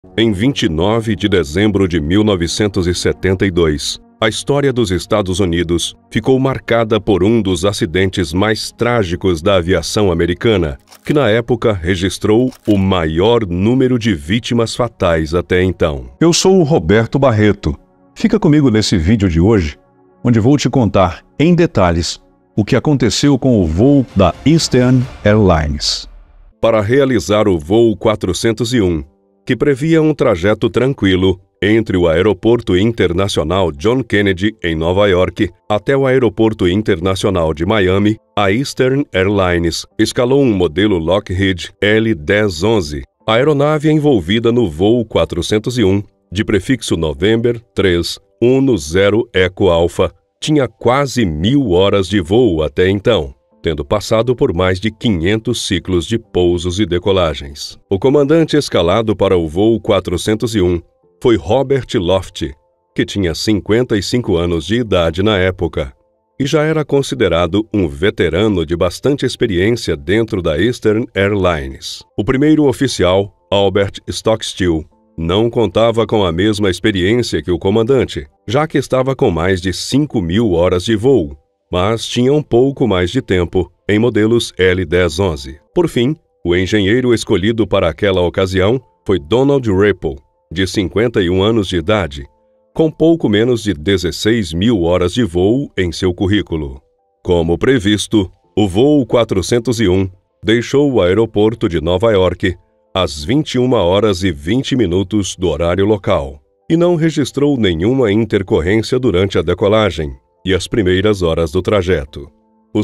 Em 29 de dezembro de 1972, a história dos Estados Unidos ficou marcada por um dos acidentes mais trágicos da aviação americana, que na época registrou o maior número de vítimas fatais até então. Eu sou o Roberto Barreto. Fica comigo nesse vídeo de hoje, onde vou te contar em detalhes o que aconteceu com o voo da Eastern Airlines. Para realizar o voo 401, que previa um trajeto tranquilo entre o Aeroporto Internacional John Kennedy, em Nova York, até o Aeroporto Internacional de Miami, a Eastern Airlines escalou um modelo Lockheed L-1011, a aeronave envolvida no voo 401, de prefixo November 3 10 Eco Alpha, tinha quase 1000 horas de voo até então, tendo passado por mais de 500 ciclos de pousos e decolagens. O comandante escalado para o voo 401 foi Robert Loft, que tinha 55 anos de idade na época e já era considerado um veterano de bastante experiência dentro da Eastern Airlines. O primeiro oficial, Albert Stockstill, não contava com a mesma experiência que o comandante, já que estava com mais de 5.000 horas de voo, mas tinha um pouco mais de tempo em modelos L-1011. Por fim, o engenheiro escolhido para aquela ocasião foi Donald Rappel, de 51 anos de idade, com pouco menos de 16.000 horas de voo em seu currículo. Como previsto, o voo 401 deixou o aeroporto de Nova York às 21 horas e 20 minutos do horário local e não registrou nenhuma intercorrência durante a decolagem e as primeiras horas do trajeto. Os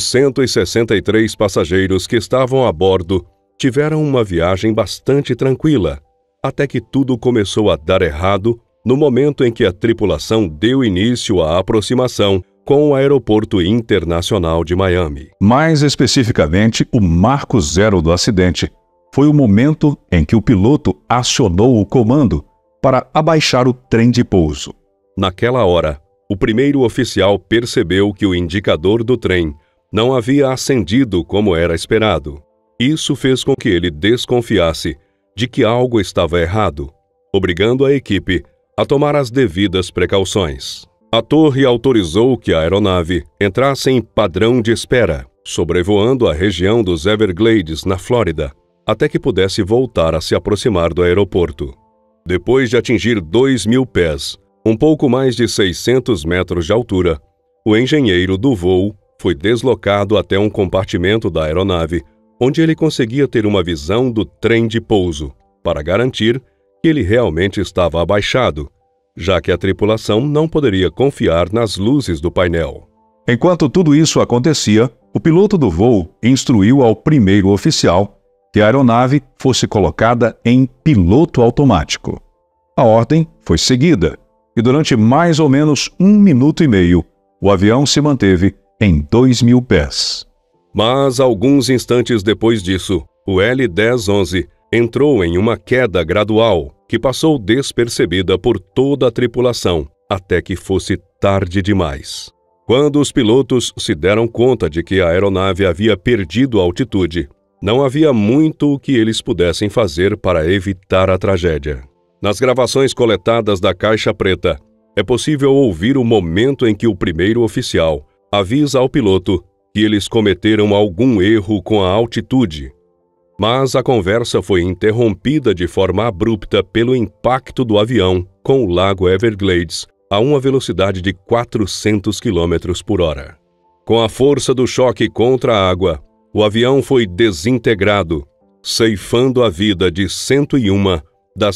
163 passageiros que estavam a bordo tiveram uma viagem bastante tranquila, até que tudo começou a dar errado no momento em que a tripulação deu início à aproximação com o Aeroporto Internacional de Miami. Mais especificamente, o marco zero do acidente foi o momento em que o piloto acionou o comando para abaixar o trem de pouso. Naquela hora, o primeiro oficial percebeu que o indicador do trem não havia acendido como era esperado. Isso fez com que ele desconfiasse de que algo estava errado, obrigando a equipe a tomar as devidas precauções. A torre autorizou que a aeronave entrasse em padrão de espera, sobrevoando a região dos Everglades, na Flórida, até que pudesse voltar a se aproximar do aeroporto. Depois de atingir 2.000 pés, um pouco mais de 600 metros de altura, o engenheiro do voo foi deslocado até um compartimento da aeronave, onde ele conseguia ter uma visão do trem de pouso, para garantir que ele realmente estava abaixado, já que a tripulação não poderia confiar nas luzes do painel. Enquanto tudo isso acontecia, o piloto do voo instruiu ao primeiro oficial que a aeronave fosse colocada em piloto automático. A ordem foi seguida, e durante mais ou menos 1 minuto e meio, o avião se manteve em 2.000 pés. Mas, alguns instantes depois disso, o L-1011 entrou em uma queda gradual que passou despercebida por toda a tripulação, até que fosse tarde demais. Quando os pilotos se deram conta de que a aeronave havia perdido altitude, não havia muito o que eles pudessem fazer para evitar a tragédia. Nas gravações coletadas da caixa preta, é possível ouvir o momento em que o primeiro oficial avisa ao piloto que eles cometeram algum erro com a altitude. Mas a conversa foi interrompida de forma abrupta pelo impacto do avião com o lago Everglades a uma velocidade de 400 km por hora. Com a força do choque contra a água, o avião foi desintegrado, ceifando a vida de 101 das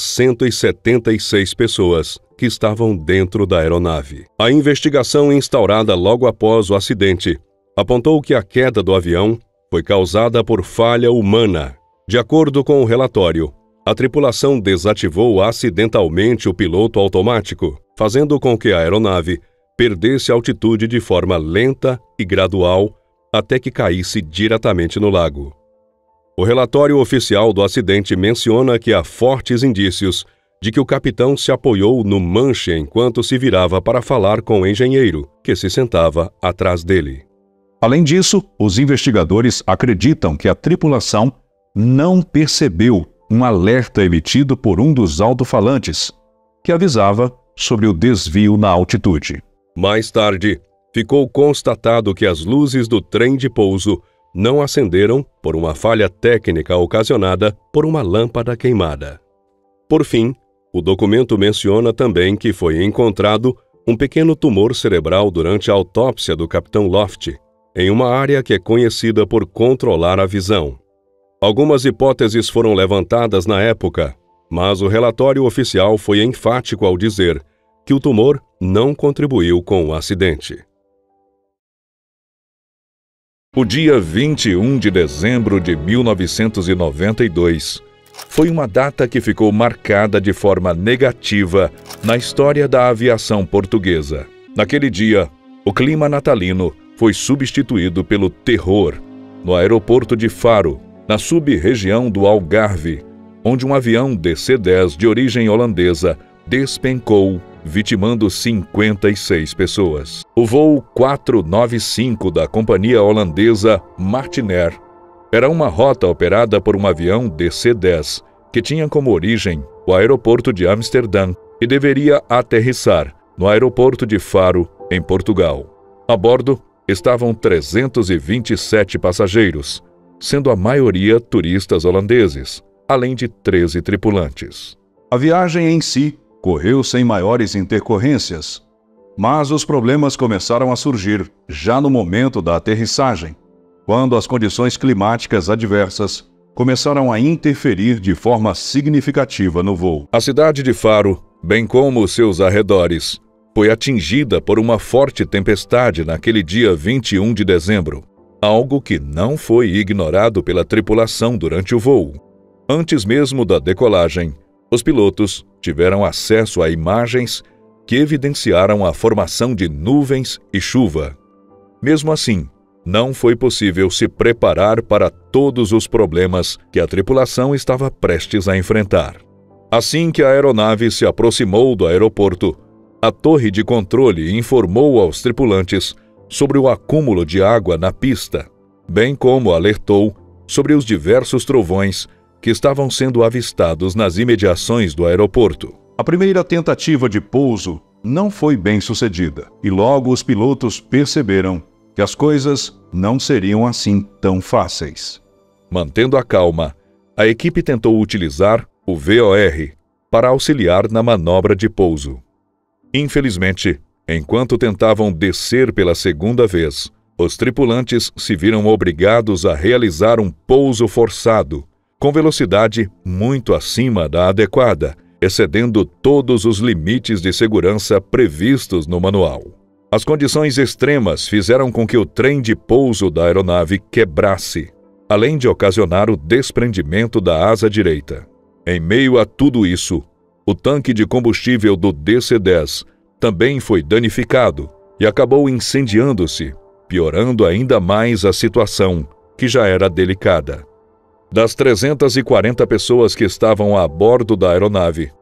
176 pessoas que estavam dentro da aeronave. A investigação instaurada logo após o acidente apontou que a queda do avião foi causada por falha humana. De acordo com o relatório, a tripulação desativou acidentalmente o piloto automático, fazendo com que a aeronave perdesse altitude de forma lenta e gradual até que caísse diretamente no lago. O relatório oficial do acidente menciona que há fortes indícios de que o capitão se apoiou no manche enquanto se virava para falar com o engenheiro, que se sentava atrás dele. Além disso, os investigadores acreditam que a tripulação não percebeu um alerta emitido por um dos alto-falantes, que avisava sobre o desvio na altitude. Mais tarde, ficou constatado que as luzes do trem de pouso não acenderam por uma falha técnica ocasionada por uma lâmpada queimada. Por fim, o documento menciona também que foi encontrado um pequeno tumor cerebral durante a autópsia do capitão Loft, em uma área que é conhecida por controlar a visão. Algumas hipóteses foram levantadas na época, mas o relatório oficial foi enfático ao dizer que o tumor não contribuiu com o acidente. O dia 21 de dezembro de 1992 foi uma data que ficou marcada de forma negativa na história da aviação portuguesa. Naquele dia, o clima natalino foi substituído pelo terror no aeroporto de Faro, na sub-região do Algarve, onde um avião DC-10 de origem holandesa despencou, vitimando 56 pessoas. O voo 495 da companhia holandesa Martinair era uma rota operada por um avião DC-10 que tinha como origem o aeroporto de Amsterdã e deveria aterrissar no aeroporto de Faro, em Portugal. A bordo estavam 327 passageiros, sendo a maioria turistas holandeses, além de 13 tripulantes. A viagem em si correu sem maiores intercorrências, mas os problemas começaram a surgir já no momento da aterrissagem, quando as condições climáticas adversas começaram a interferir de forma significativa no voo. A cidade de Faro, bem como os seus arredores, foi atingida por uma forte tempestade naquele dia 21 de dezembro, algo que não foi ignorado pela tripulação durante o voo. Antes mesmo da decolagem, os pilotos tiveram acesso a imagens que evidenciaram a formação de nuvens e chuva. Mesmo assim, não foi possível se preparar para todos os problemas que a tripulação estava prestes a enfrentar. Assim que a aeronave se aproximou do aeroporto, a torre de controle informou aos tripulantes sobre o acúmulo de água na pista, bem como alertou sobre os diversos trovões que estavam sendo avistados nas imediações do aeroporto. A primeira tentativa de pouso não foi bem sucedida, e logo os pilotos perceberam que as coisas não seriam assim tão fáceis. Mantendo a calma, a equipe tentou utilizar o VOR para auxiliar na manobra de pouso. Infelizmente, enquanto tentavam descer pela segunda vez, os tripulantes se viram obrigados a realizar um pouso forçado, com velocidade muito acima da adequada, excedendo todos os limites de segurança previstos no manual. As condições extremas fizeram com que o trem de pouso da aeronave quebrasse, além de ocasionar o desprendimento da asa direita. Em meio a tudo isso, o tanque de combustível do DC-10 também foi danificado e acabou incendiando-se, piorando ainda mais a situação, que já era delicada. Das 340 pessoas que estavam a bordo da aeronave,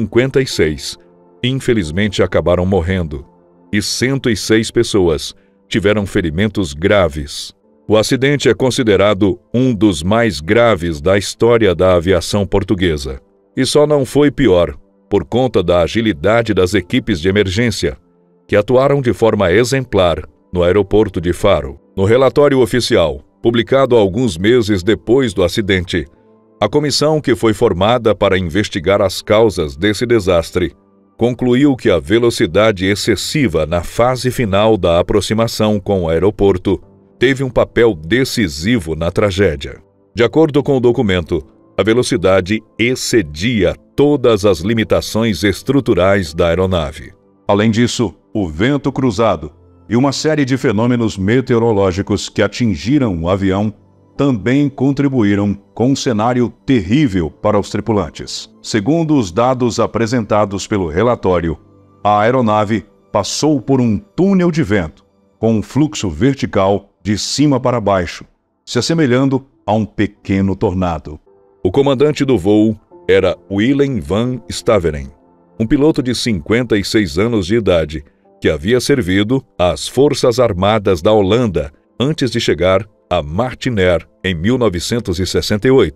56, infelizmente, acabaram morrendo, e 106 pessoas tiveram ferimentos graves. O acidente é considerado um dos mais graves da história da aviação portuguesa. E só não foi pior por conta da agilidade das equipes de emergência, que atuaram de forma exemplar no aeroporto de Faro. No relatório oficial, publicado alguns meses depois do acidente, a comissão que foi formada para investigar as causas desse desastre concluiu que a velocidade excessiva na fase final da aproximação com o aeroporto teve um papel decisivo na tragédia. De acordo com o documento, a velocidade excedia todas as limitações estruturais da aeronave. Além disso, o vento cruzado e uma série de fenômenos meteorológicos que atingiram o avião também contribuíram com um cenário terrível para os tripulantes. Segundo os dados apresentados pelo relatório, a aeronave passou por um túnel de vento, com um fluxo vertical de cima para baixo, se assemelhando a um pequeno tornado. O comandante do voo era Willem van Staveren, um piloto de 56 anos de idade, que havia servido às Forças Armadas da Holanda antes de chegar a Martinair em 1968,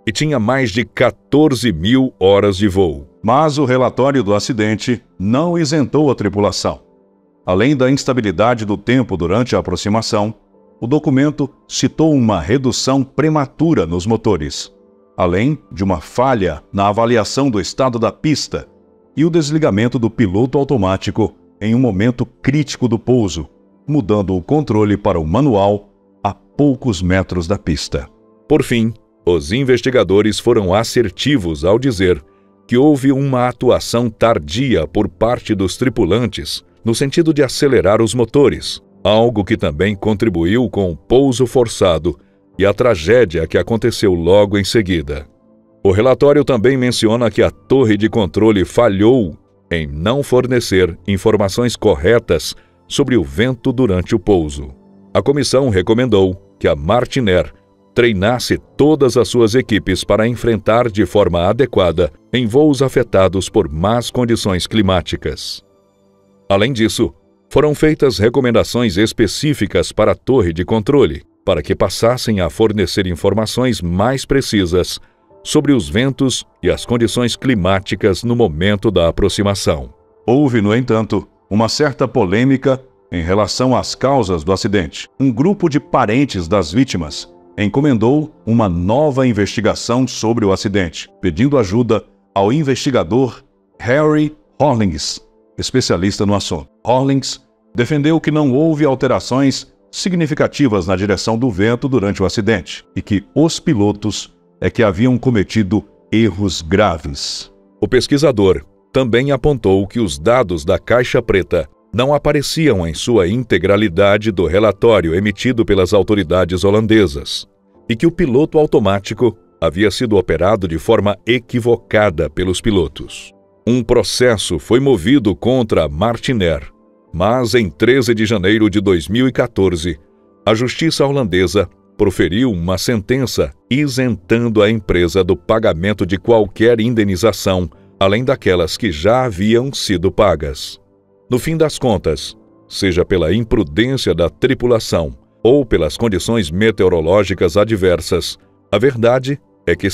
e tinha mais de 14.000 horas de voo. Mas o relatório do acidente não isentou a tripulação. Além da instabilidade do tempo durante a aproximação, o documento citou uma redução prematura nos motores, além de uma falha na avaliação do estado da pista e o desligamento do piloto automático em um momento crítico do pouso, mudando o controle para o manual a poucos metros da pista. Por fim, os investigadores foram assertivos ao dizer que houve uma atuação tardia por parte dos tripulantes no sentido de acelerar os motores, algo que também contribuiu com o pouso forçado e a tragédia que aconteceu logo em seguida. O relatório também menciona que a torre de controle falhou em não fornecer informações corretas sobre o vento durante o pouso. A comissão recomendou que a Martinair treinasse todas as suas equipes para enfrentar de forma adequada em voos afetados por más condições climáticas. Além disso, foram feitas recomendações específicas para a torre de controle, para que passassem a fornecer informações mais precisas sobre os ventos e as condições climáticas no momento da aproximação. Houve, no entanto, uma certa polêmica em relação às causas do acidente. Um grupo de parentes das vítimas encomendou uma nova investigação sobre o acidente, pedindo ajuda ao investigador Harry Rawlings, especialista no assunto. Rawlings defendeu que não houve alterações significativas na direção do vento durante o acidente e que os pilotos é que haviam cometido erros graves. O pesquisador também apontou que os dados da caixa preta não apareciam em sua integralidade do relatório emitido pelas autoridades holandesas e que o piloto automático havia sido operado de forma equivocada pelos pilotos. Um processo foi movido contra a Martinair, mas em 13 de janeiro de 2014, a justiça holandesa proferiu uma sentença isentando a empresa do pagamento de qualquer indenização, além daquelas que já haviam sido pagas. No fim das contas, seja pela imprudência da tripulação ou pelas condições meteorológicas adversas, a verdade é que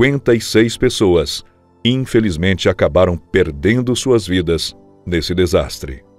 56 pessoas, infelizmente, acabaram perdendo suas vidas nesse desastre.